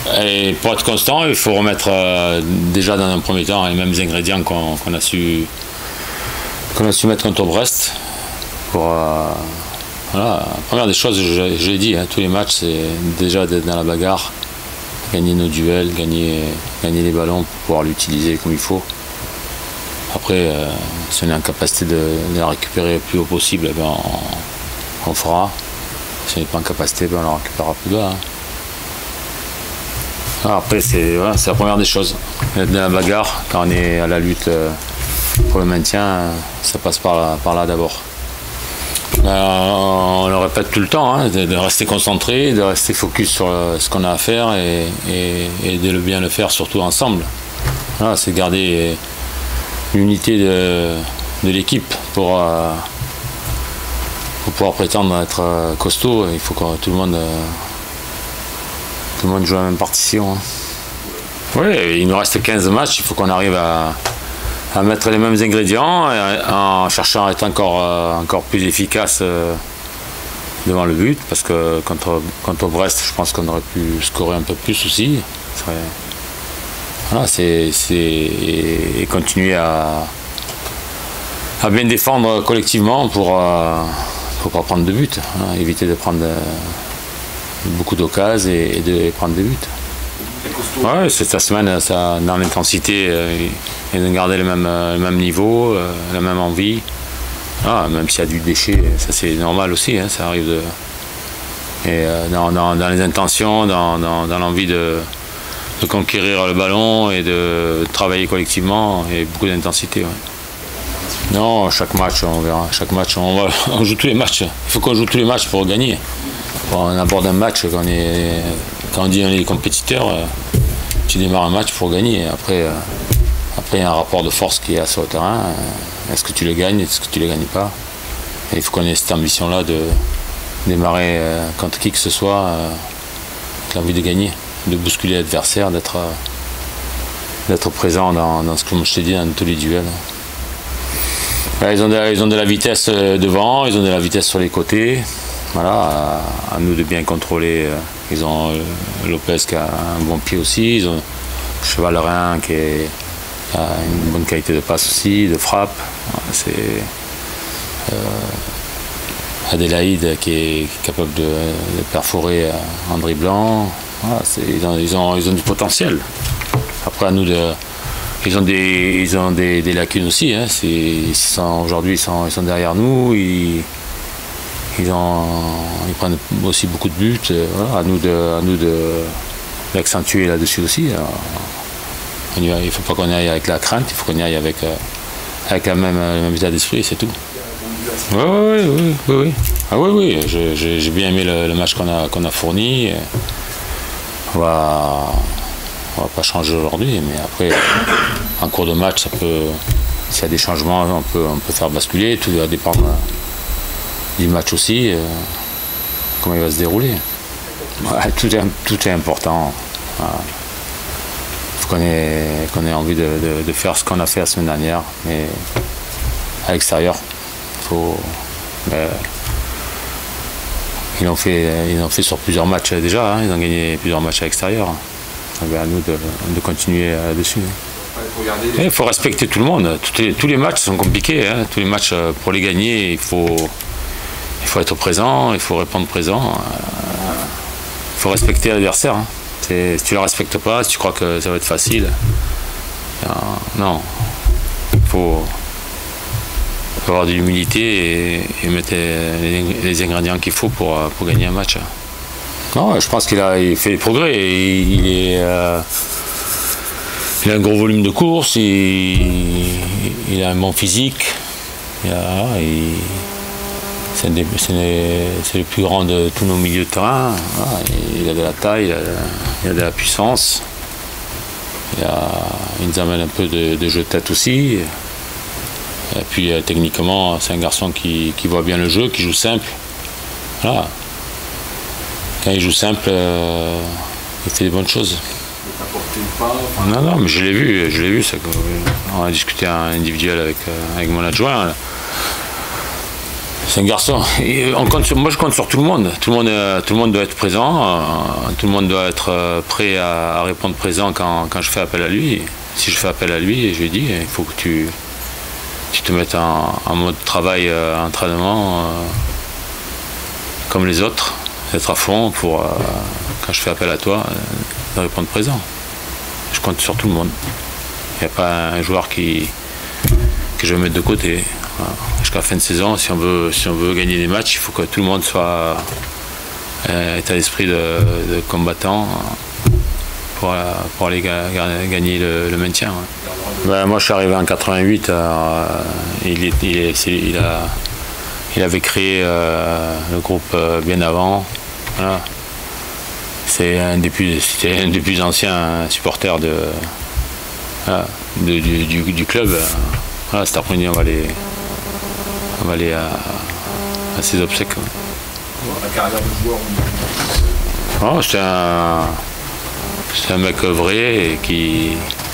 Et pour être constant, il faut remettre déjà dans un premier temps les mêmes ingrédients qu'on a su mettre contre Brest. Voilà. La première des choses, je l'ai dit, hein, tous les matchs, c'est déjà d'être dans la bagarre, gagner nos duels, gagner les ballons pour pouvoir l'utiliser comme il faut. Après, si on est en capacité de la récupérer le plus haut possible, eh ben on fera. Si on n'est pas en capacité, ben on la récupérera plus bas. Hein. Après, c'est la première des choses. Être dans la bagarre, quand on est à la lutte pour le maintien, ça passe par là d'abord. On le répète tout le temps, hein, de rester concentré, de rester focus sur ce qu'on a à faire et de bien le faire surtout ensemble. Voilà, c'est garder l'unité de l'équipe pour pouvoir prétendre être costaud. Il faut que tout le monde joue la même partition. Hein. Oui, il nous reste 15 matchs, il faut qu'on arrive à mettre les mêmes ingrédients en cherchant à être encore plus efficace devant le but, parce que contre Brest, je pense qu'on aurait pu scorer un peu plus aussi. Voilà, et continuer à bien défendre collectivement pour pas prendre de but, hein, éviter de prendre beaucoup d'occasions et de prendre des buts. Ouais, cette semaine, dans l'intensité, et de garder le même niveau, la même envie. Même s'il y a du déchet, ça c'est normal aussi, hein, ça arrive Et dans les intentions, dans l'envie de conquérir le ballon et de travailler collectivement, et beaucoup d'intensité. Ouais. Non, chaque match, on verra. Chaque match, on joue tous les matchs. Il faut qu'on joue tous les matchs pour gagner. On aborde un match, quand on dit on est compétiteur, tu démarres un match pour gagner. Après, il y a un rapport de force qui est sur le terrain. Est-ce que tu le gagnes, est-ce que tu ne le gagnes pas? Et il faut qu'on ait cette ambition-là de démarrer contre qui que ce soit, avec l'envie de gagner, de bousculer l'adversaire, d'être présent dans ce que je t'ai dit, dans tous les duels. Ils ont de la vitesse devant, ils ont de la vitesse sur les côtés. Voilà, à nous de bien contrôler. Ils ont Lopez qui a un bon pied aussi, ils ont Chevalerin qui a une bonne qualité de passe aussi, de frappe. C'est Adélaïde qui est capable de perforer en dribblant. Voilà, ils ont du potentiel. Après, à nous ils ont des lacunes aussi. Hein. Aujourd'hui, ils sont derrière nous. Ils prennent aussi beaucoup de buts. Voilà, à nous d'accentuer là-dessus aussi. Il ne faut pas qu'on y aille avec la crainte, il faut qu'on y aille avec le même état d'esprit, c'est tout. Oui. Ah oui, j'ai bien aimé le match qu'on a fourni. On va pas changer aujourd'hui, mais après, en cours de match, s'il y a des changements, on peut faire basculer. Tout va dépendre du match aussi, comment il va se dérouler. Ouais, tout est important. Voilà. Il faut qu'on ait envie de faire ce qu'on a fait la semaine dernière, mais à l'extérieur. Ils l'ont fait sur plusieurs matchs déjà, hein, ils ont gagné plusieurs matchs à l'extérieur. À nous de continuer là-dessus. Il faut respecter tout le monde. Tous les matchs sont compliqués. Hein. Tous les matchs, pour les gagner, il faut être présent, il faut répondre présent. Il faut respecter l'adversaire. Hein. Si tu ne le respectes pas, si tu crois que ça va être facile, non. Il faut avoir de l'humilité et mettre les ingrédients qu'il faut pour gagner un match. Non, je pense qu'il fait des progrès. Il a un gros volume de course, il a un bon physique. C'est le plus grand de tous nos milieux de terrain. Il a de la taille, il a de la puissance. Il nous amène un peu de jeu de tête aussi. Et puis techniquement, c'est un garçon qui voit bien le jeu, qui joue simple. Voilà. Quand il joue simple, il fait des bonnes choses. Non, mais je l'ai vu. On a discuté individuel avec mon adjoint. C'est un garçon. Moi, je compte sur tout le monde. Tout le monde doit être présent. Tout le monde doit être prêt à répondre présent quand je fais appel à lui. Si je fais appel à lui, je lui dis, il faut que tu te mettes en mode travail, entraînement, comme les autres. Être à fond pour, quand je fais appel à toi, de répondre présent. Je compte sur tout le monde. Il n'y a pas un joueur que je vais mettre de côté. Voilà. Jusqu'à la fin de saison, si on veut gagner des matchs, il faut que tout le monde soit état d'esprit de combattant pour aller gagner le maintien. Ouais. Ben, moi, je suis arrivé en 88. Il avait créé le groupe bien avant. Voilà. C'était un des plus anciens supporters du club. Voilà, cet après-midi, on va aller à ses obsèques. La carrière de joueur, Oh, c'était un mec vrai et qui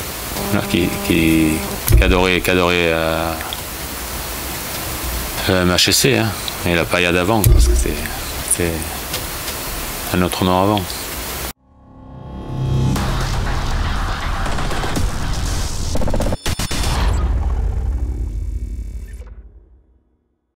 adorait MHSC, hein, et la paillade avant, parce que c'était un autre nom avant.